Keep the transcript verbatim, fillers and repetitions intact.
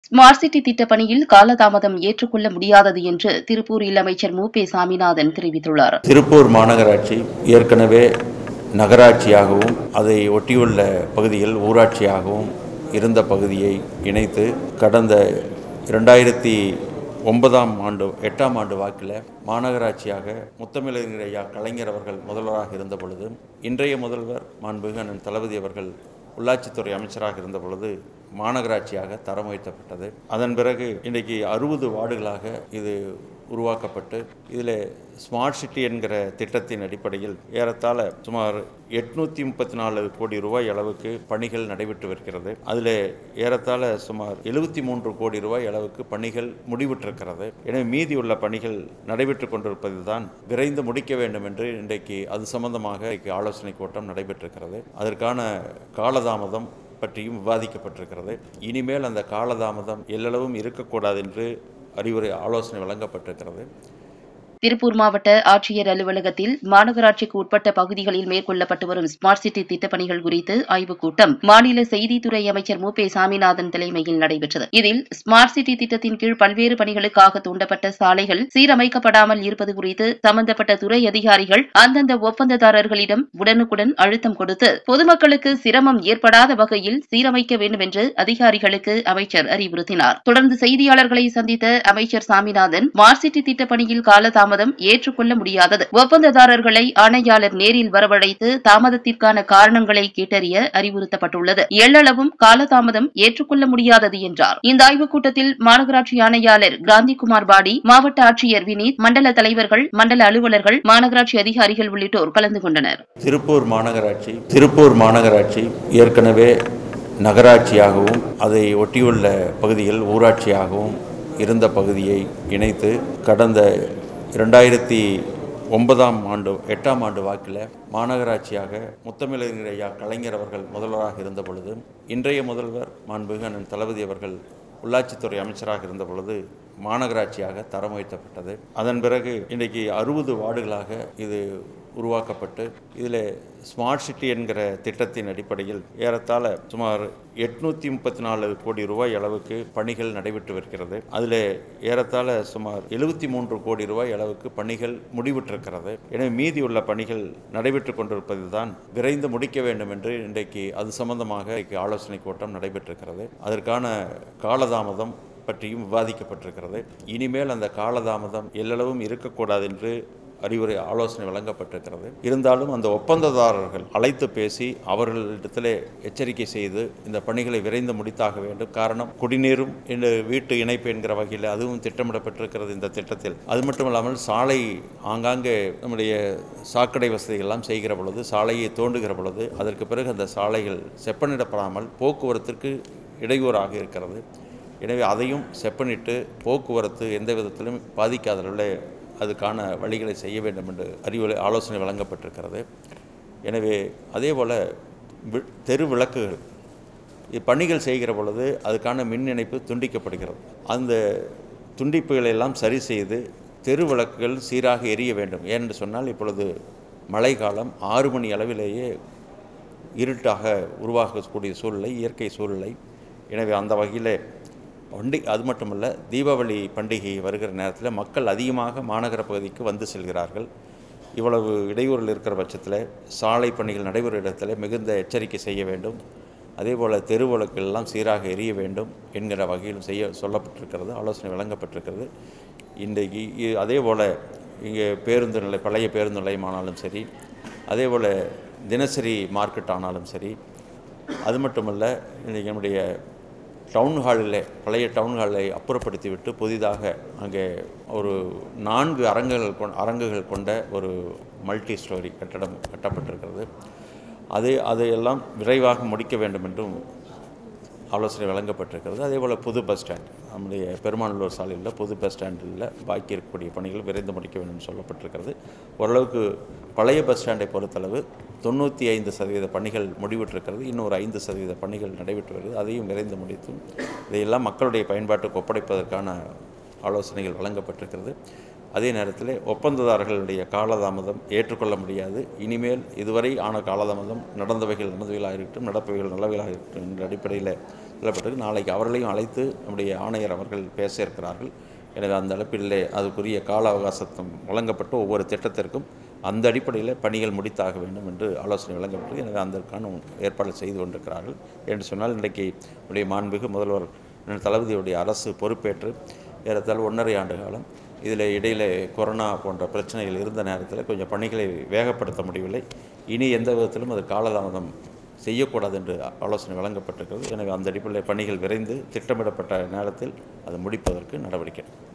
Smart city திட்டப்பணியில் காலதாமதம் ஏற்றுக்கொள்ள முடியாதது என்று திருப்பூரில் அமைச்சர் மு பே சாமிநாதன் தெரிவித்துள்ளார். திருப்பூர் மாநகராட்சி ஏற்கனவே நகராட்சியாகவும் அதை ஒட்டியுள்ள பகுதிகள் ஊராட்சியாகவும் இருந்த பகுதியை இணைத்து கடந்த இரண்டாயிரத்தி ஒன்பதாம் ஆண்டு எட்டாம் ஆண்டு வாக்கில் மாநகராட்சியாக முத்தமிழறிஞர் ஐயா கலைஞர் அவர்கள் முதல்வராக இருந்த பொழுது இன்றைய முதல்வர் மாண்புமிகு அண்ணன் தளபதி அவர்கள் உள்ளாட்சித்துறை அமைச்சராக இருந்த பொழுது மாநகராட்சியாக தரம் உயர்த்தப்பட்டது. அதன் பிறகு இன்றைக்கு அறுபது வார்டுகளாக இது உருவாக்கப்பட்டு இதில் ஸ்மார்ட் சிட்டி என்கிற திட்டத்தின் அடிப்படையில் ஏறத்தாழ சுமார் எட்நூற்றி முப்பத்தி நாலு கோடி ரூபாய் அளவுக்கு பணிகள் நடைபெற்று வருகிறது. அதில் ஏறத்தாழ சுமார் எழுபத்தி மூன்று கோடி ரூபாய் அளவுக்கு பணிகள் முடிவுற்றிருக்கிறது. எனவே மீதியுள்ள பணிகள் நடைபெற்று கொண்டிருப்பது தான் விரைந்து முடிக்க வேண்டும் என்று இன்றைக்கு அது சம்பந்தமாக ஆலோசனை கூட்டம் நடைபெற்றிருக்கிறது. அதற்கான காலதாமதம் பற்றியும் விவாதிக்கப்பட்டிருக்கிறது. இனிமேல் அந்த காலதாமதம் எல்லளவும் இருக்கக்கூடாது என்று அறிவுரை ஆலோசனை வழங்கப்பட்டிருக்கிறது. திருப்பூர் மாவட்ட ஆட்சியர் அலுவலகத்தில் மாநகராட்சிக்கு உட்பட்ட பகுதிகளில் மேற்கொள்ளப்பட்டு வரும் ஸ்மார்ட் சிட்டி திட்டப்பணிகள் குறித்து ஆய்வுக் கூட்டம் மாநில செய்தித்துறை அமைச்சர் மு பே சாமிநாதன் தலைமையில் நடைபெற்றது. இதில் ஸ்மார்ட் சிட்டி திட்டத்தின் கீழ் பல்வேறு பணிகளுக்காக தூண்டப்பட்ட சாலைகள் சீரமைக்கப்படாமல் இருப்பது குறித்து சம்பந்தப்பட்ட துறை அதிகாரிகள் அந்தந்த ஒப்பந்ததாரர்களிடம் உடனுக்குடன் அழுத்தம் கொடுத்து பொதுமக்களுக்கு சிரமம் ஏற்படாத வகையில் சீரமைக்க வேண்டும் என்று அதிகாரிகளுக்கு அமைச்சர் அறிவுறுத்தினார். தொடர்ந்து செய்தியாளர்களை சந்தித்த அமைச்சர் சாமிநாதன் ஸ்மார்ட் சிட்டி திட்டப்பணியில் காலதாமதம் ஏற்றுக்கொள்ள முடியாதது. ஒப்பந்ததாரர்களை ஆணையாளர் நேரில் வரவழைத்து தாமதத்திற்கான காரணங்களை கேட்டறிய அறிவுறுத்தப்பட்டுள்ளது. எள்ளளவும் காலதாமதம் ஏற்றுக்கொள்ள முடியாதது என்றார். இந்த ஆய்வுக் கூட்டத்தில் மாநகராட்சி ஆணையாளர் காந்திகுமார் பாடி, மாவட்ட ஆட்சியர் வினீத், மண்டல தலைவர்கள், மண்டல அலுவலர்கள், மாநகராட்சி அதிகாரிகள் உள்ளிட்டோர் கலந்து கொண்டனர். திருப்பூர் மாநகராட்சி திருப்பூர் மாநகராட்சி ஏற்கனவே நகராட்சியாகவும் அதை ஒட்டியுள்ள பகுதிகள் ஊராட்சியாகவும் இருந்த பகுதியை இணைத்து கடந்த இரண்டாயிரத்தி ஒன்பதாம் ஆண்டு எட்டாம் ஆண்டு வாக்கில் மாநகராட்சியாக முத்தமிழறிஞர் ஐயா கலைஞர் அவர்கள் முதல்வராக இருந்த பொழுது இன்றைய முதல்வர் மாண்புமிகு அண்ணன் தளபதி அவர்கள் உள்ளாட்சித்துறை அமைச்சராக இருந்த பொழுது மாநகராட்சியாக தரம் உயர்த்தப்பட்டது. அதன் பிறகு இன்றைக்கு அறுபது வார்டுகளாக இது உருவாக்கப்பட்டு இதில் ஸ்மார்ட் சிட்டி என்கிற திட்டத்தின் அடிப்படையில் ஏறத்தாழ சுமார் எட்நூற்றி முப்பத்தி நாலு கோடி ரூபாய் அளவுக்கு பணிகள் நடைபெற்று வருகிறது. அதில் ஏறத்தாழ சுமார் எழுபத்தி மூன்று கோடி ரூபாய் அளவுக்கு பணிகள் முடிவுற்றிருக்கிறது. எனவே மீதியுள்ள பணிகள் நடைபெற்று கொண்டிருப்பது தான் விரைந்து முடிக்க வேண்டும் என்று இன்றைக்கு அது சம்பந்தமாக ஆலோசனை கூட்டம் நடைபெற்றிருக்கிறது. அதற்கான காலதாமதம் பற்றியும் விவாதிக்கப்பட்டிருக்கிறது. இனிமேல் அந்த காலதாமதம் எல்லளவும் இருக்கக்கூடாது என்று அறிவுரை ஆலோசனை வழங்கப்பட்டிருக்கிறது. இருந்தாலும் அந்த ஒப்பந்ததாரர்கள் அழைத்து பேசி அவர்களிடத்திலே எச்சரிக்கை செய்து இந்த பணிகளை விரைந்து முடித்தாக வேண்டும். காரணம், குடிநீரும் இந்த வீட்டு இணைப்பு என்கிற வகையில் அதுவும் திட்டமிடப்பட்டிருக்கிறது இந்த திட்டத்தில். அது மட்டுமல்லாமல் சாலை ஆங்காங்கே நம்முடைய சாக்கடை வசதிகள்லாம் செய்கிற பொழுது, சாலையை தோண்டுகிற பொழுது அதற்கு பிறகு அந்த சாலைகள் செப்பனிடப்படாமல் போக்குவரத்திற்கு இடையூறாக இருக்கிறது. எனவே அதையும் செப்பனிட்டு போக்குவரத்து எந்த விதத்திலும் பாதிக்காத அளவில் அதுக்கான வழிகளை செய்ய வேண்டும் என்று அறிவுரை ஆலோசனை வழங்கப்பட்டிருக்கிறது. எனவே அதே போல் தெரு விளக்குகள் பணிகள் செய்கிற பொழுது அதுக்கான மின் இணைப்பு துண்டிக்கப்படுகிறது. அந்த துண்டிப்புகளை எல்லாம் சரி செய்து தெரு விளக்குகள் சீராக எரிய வேண்டும். ஏனென்று சொன்னால் இப்பொழுது மழை காலம், ஆறு மணி அளவிலேயே இருட்டாக உருவாகக்கூடிய சூழ்நிலை, இயற்கை சூழ்நிலை. எனவே அந்த வகையில் பண்டி அது மட்டுமல்ல, தீபாவளி பண்டிகை வருகிற நேரத்தில் மக்கள் அதிகமாக மாநகர பகுதிக்கு வந்து செல்கிறார்கள். இவ்வளவு இடையூறில் இருக்கிற பட்சத்தில் சாலை பணிகள் நடைபெறும் இடத்தில் மிகுந்த எச்சரிக்கை செய்ய வேண்டும். அதே போல் தெருவிளக்குகள் எல்லாம் சீராக எரிய வேண்டும் என்கிற வகையில் செய்ய சொல்லப்பட்டிருக்கிறது, ஆலோசனை வழங்கப்பட்டிருக்கிறது. இன்றைக்கு அதே போல் இங்கே பேருந்து நிலை, பழைய பேருந்து நிலையம் ஆனாலும் சரி, அதே போல் தினசரி மார்க்கெட் ஆனாலும் சரி, அது மட்டுமல்ல இன்றைக்கு நம்முடைய டவுன் ஹாலில் பழைய டவுன் ஹாலை அப்புறப்படுத்திவிட்டு புதிதாக அங்கே ஒரு நான்கு அரங்குகள் கொ அரங்குகள் கொண்ட ஒரு மல்டி ஸ்டோரி கட்டடம் கட்டப்பட்டிருக்கிறது. அது அதையெல்லாம் விரைவாக முடிக்க வேண்டும் என்றும் ஆலோசனை வழங்கப்பட்டிருக்கிறது. அதே போல் புது பஸ் ஸ்டாண்ட், நம்முடைய பெருமாநல்லூர் சாலையில் புது பஸ் ஸ்டாண்டில் பாக்கி இருக்கக்கூடிய பணிகள் விரைந்து முடிக்க வேண்டும் என்று சொல்லப்பட்டிருக்கிறது. ஓரளவுக்கு பழைய பஸ் ஸ்டாண்டை பொறுத்தளவு தொண்ணூற்றி ஐந்து சதவீத பணிகள் முடிவிட்டிருக்கிறது. இன்னொரு ஐந்து சதவீத பணிகள் நடைபெற்று வருகிறது. அதையும் விரைந்து முடித்தும் இதையெல்லாம் மக்களுடைய பயன்பாட்டுக்கு ஒப்படைப்பதற்கான ஆலோசனைகள் வழங்கப்பட்டிருக்கிறது. அதே நேரத்தில் ஒப்பந்ததாரர்களுடைய காலதாமதம் ஏற்றுக்கொள்ள முடியாது. இனிமேல் இதுவரை ஆன காலதாமதம் நடந்தவைகள் நடந்தவைகளாக இருக்கட்டும், நடப்பவைகள் நல்லவைகளாக இருக்கட்டும் என்ற அடிப்படையில் சொல்லப்பட்டிருக்கு. நாளைக்கு அவர்களையும் அழைத்து நம்முடைய ஆணையர் அவர்கள் பேச இருக்கிறார்கள். எனவே அந்த அளப்பிலே அதுக்குரிய கால அவகாசம் வழங்கப்பட்டு ஒவ்வொரு திட்டத்திற்கும் அந்த அடிப்படையில் பணிகள் முடித்தாக வேண்டும் என்று ஆலோசனை வழங்கப்பட்டு எனவே அதற்கான ஏற்பாடு செய்து கொண்டிருக்கிறார்கள். என்று சொன்னால் இன்றைக்கு நம்முடைய மாண்புமிகு முதல்வர் தளபதியுடைய அரசு பொறுப்பேற்று ஏறத்தாழ ஒன்றரை ஆண்டு காலம் இதில் இடையில் கொரோனா போன்ற பிரச்சனைகள் இருந்த நேரத்தில் கொஞ்சம் பணிகளை வேகப்படுத்த முடியவில்லை. இனி எந்த விதத்திலும் அது காலதாமதம் செய்யக்கூடாது என்று ஆலோசனை வழங்கப்பட்டிருக்கிறது. எனவே அந்த அடிப்படையில் பணிகள் விரைந்து திட்டமிடப்பட்ட நேரத்தில் அது முடிப்பதற்கு நடவடிக்கை.